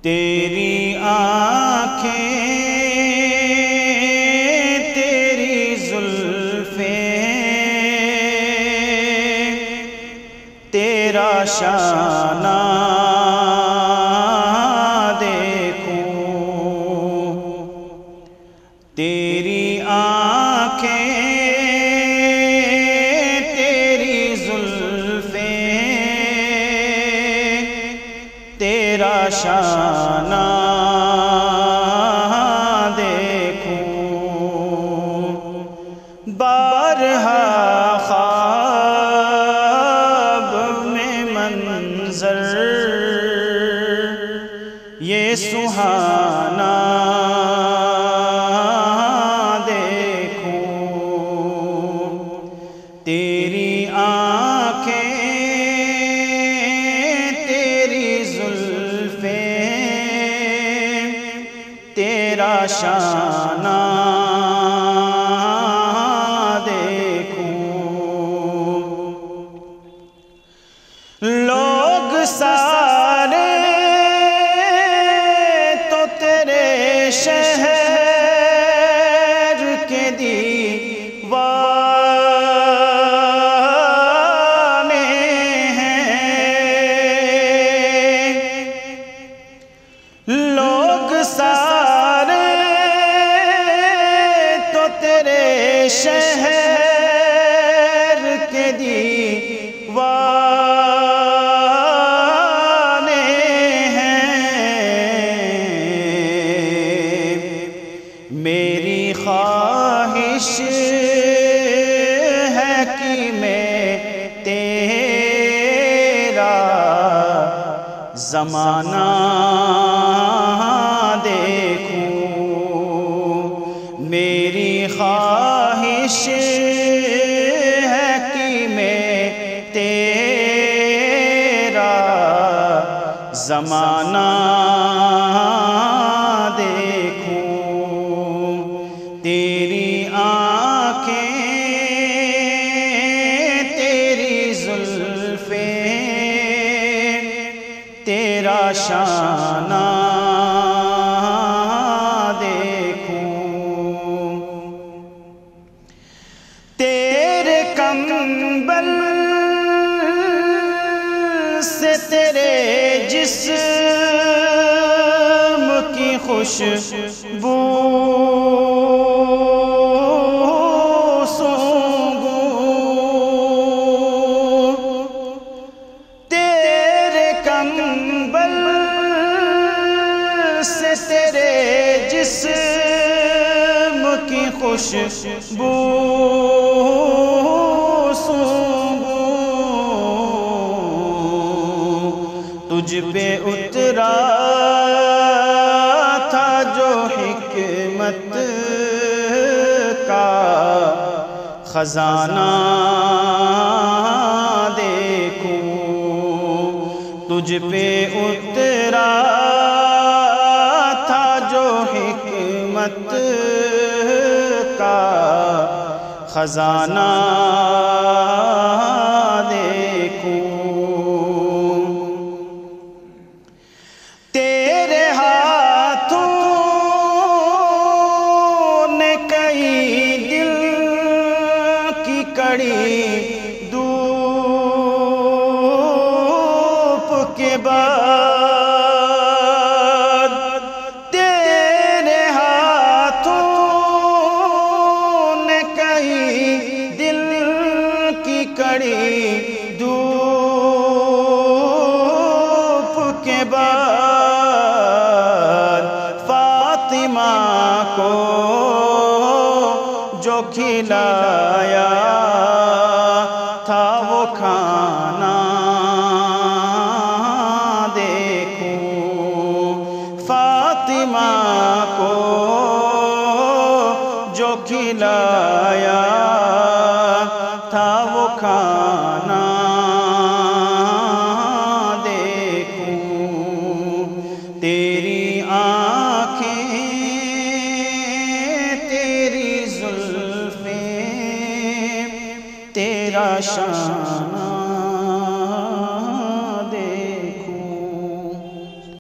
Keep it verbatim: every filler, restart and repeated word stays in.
تیری آنکھیں تیری زلفیں تیرا شانہ دیکھوں، تیری آنکھیں تیری زلفیں تیرا شانہ دیکھوں، بارہا خواب میں منظر یہ سہانا دیکھوں، تیری آنکھیں تیری زلفیں تیرا شانہ دیکھوں، لوگ سارے تو تیرے شہر کے دیوانے ہیں، لوگ سارے تو تیرے شہر کے دیوانے ہیں، میری خواہش ہے کہ میں تیرا زمانہ دیکھوں، میری خواہش ہے کہ میں تیرا زمانہ دیکھوں، تیری آنکھیں تیری زلفیں تیرا شانہ دیکھوں، تیرے کمبل سے تیرے جسم کی خوشبو سونگھوں، تیرے کمبل سے تیرے جسم کی خوشبو سونگھوں، تجھ پہ اترا تھا جو حکمت کا خزانہ دیکھوں، تجھ پہ اترا تھا جو حکمت کا خزانہ دیکھوں، تیرے ہاتھوں نے کئی دل کی کڑی دھوپ کے بعد، تیرے ہاتھوں نے کئی دل کی کڑی دھوپ کے بعد، فاطمہ کو جو کھلایا تھا وہ کھانا دیکھوں، فاطمہ کو جو کھلایا تھا وہ کھانا دیکھوں، تیری آنکھیں تیری زلفیں تیرا شانہ